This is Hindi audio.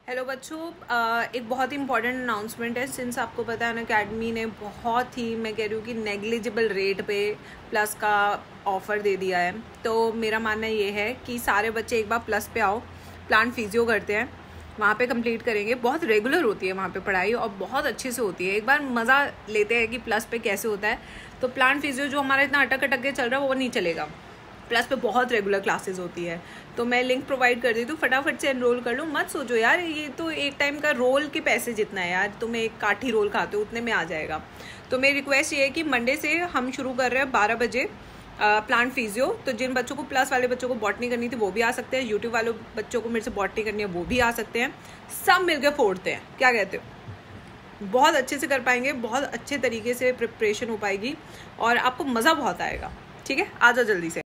हेलो बच्चों, एक बहुत ही इंपॉर्टेंट अनाउंसमेंट है। सिंस आपको पता है अनअकैडमी ने बहुत ही, मैं कह रही हूँ कि नेग्लिजिबल रेट पे प्लस का ऑफ़र दे दिया है। तो मेरा मानना ये है कि सारे बच्चे एक बार प्लस पे आओ। प्लांट फिजियो करते हैं, वहाँ पे कंप्लीट करेंगे। बहुत रेगुलर होती है वहाँ पे पढ़ाई और बहुत अच्छे से होती है। एक बार मज़ा लेते हैं कि प्लस पे कैसे होता है। तो प्लांट फिजियो जो हमारा इतना अटक के चल रहा है वो नहीं चलेगा। प्लस पे बहुत रेगुलर क्लासेस होती है। तो मैं लिंक प्रोवाइड कर देती हूँ, फटाफट से एनरोल कर लो। मत सोचो यार ये तो एक टाइम का रोल के पैसे जितना है यार, तुम एक काठी रोल खाते हो उतने में आ जाएगा। तो मेरी रिक्वेस्ट ये है कि मंडे से हम शुरू कर रहे हैं 12 बजे प्लांट फिजियो। तो जिन बच्चों को, प्लस वाले बच्चों को बॉटनी करनी थी वो भी आ सकते हैं, यूट्यूब वाले बच्चों को मेरे से बॉटनी करनी है वो भी आ सकते हैं। सब मिलकर फोड़ते हैं, क्या कहते हो? बहुत अच्छे से कर पाएंगे, बहुत अच्छे तरीके से प्रिपरेशन हो पाएगी और आपको मज़ा बहुत आएगा। ठीक है, आ जाओ जल्दी से।